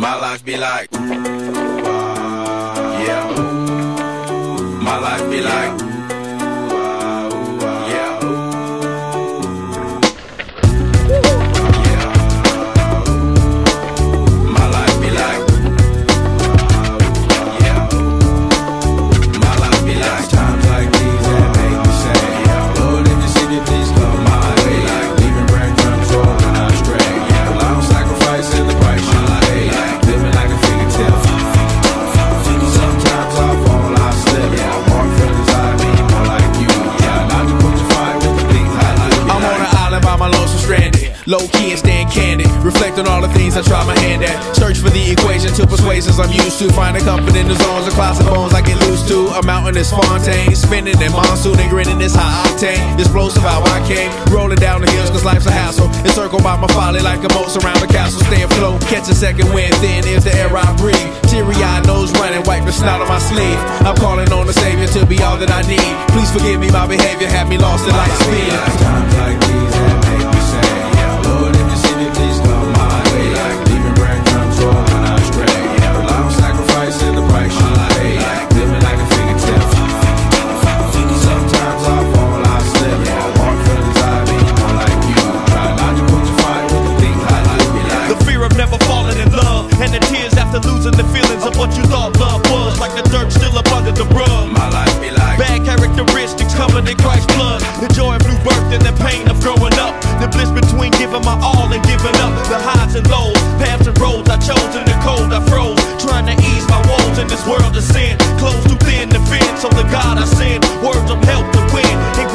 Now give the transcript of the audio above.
My life be like, yeah. My life be like, yeah. My life be like, yeah. My life be like times like these that make me say, yeah. Lord, in the city, please come my way. Like leaving brain control when I stray. Yeah, long sacrifice in the price you pay. Like living like a fingertip. Sometimes I fall, I slip. Yeah, more feelings I mean more like you. Yeah, not to put your fire with the things I like. I'm on an island by my lonesome stranded. Low key and staying candid. Reflect on all the things I try my hand at. Search for the equation to persuasions I'm used to. Finding comfort in the zones of clouds and bones I get loose to. A mountain is Fontaine. Spinning in monsoon and grinning this high octane. Explosive how I came. Rolling down the hills cause life's a hassle. Encircled by my folly like a moat around the castle. Stay afloat. Catch a second wind. Thin is the air I breathe. Teary-eyed nose running. Wipe the snot on my sleeve. I'm calling on the Savior to be all that I need. Please forgive me, my behavior had me lost in light speed. Times like these that make me say, yeah, Lord, if you see me, please come my way. Like leaving brain control when I stray. Yeah, long sacrifice in the price you pay. Like living like a fingertip. Sometimes I fall, I slip. Yeah, more feelings I mean more like you. Try not to put your fire with the things I like. The fear of never falling in love, and the tears after losing the feelings of what you thought love was. Like the dirt still up under the rug. My life be like bad characteristics covered in Christ's blood. The joy of new birth and the pain of growing up. The bliss between giving my all and giving up. The highs and lows, paths and roads I chose. In the cold I froze, trying to ease my woes in this world of sin. Clothes too thin to fit, so the God I send words of help to win.